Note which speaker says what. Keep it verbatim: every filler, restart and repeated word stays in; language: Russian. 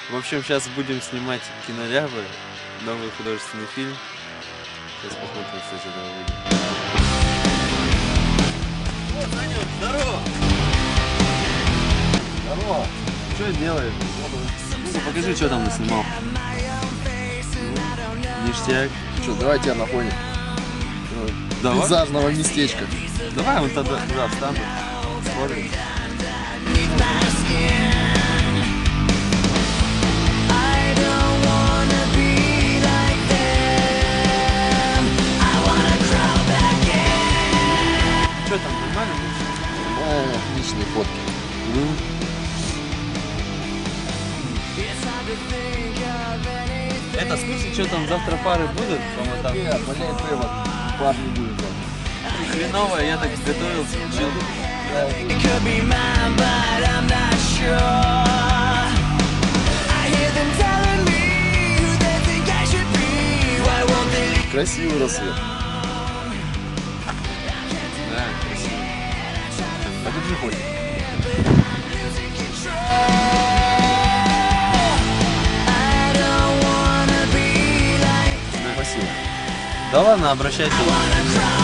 Speaker 1: В общем, сейчас будем снимать «Кинолябы», новый художественный фильм. Сейчас посмотрим, что из этого выйдет. Вот, Санек, здорово! Здорово! Что делаешь? Ну, покажи, что там наснимал. Ништяк.
Speaker 2: Что, давай тебя на фоне
Speaker 1: Давай.
Speaker 2: пейзажного местечка.
Speaker 1: Давай, вот тогда туда встану. Смотрим. Что там, нормально?
Speaker 2: Нормально, отличные фотки.
Speaker 1: Ну. Это, в смысле, что там завтра пары будут? По-моему,
Speaker 2: Нет, болеет привод. Пар не будет там.
Speaker 1: хреново, я так готовился, учил.
Speaker 2: Красивый рассвет.
Speaker 1: Да, красиво.
Speaker 2: Подержи хоть. Спасибо.
Speaker 1: Да ладно, обращайся.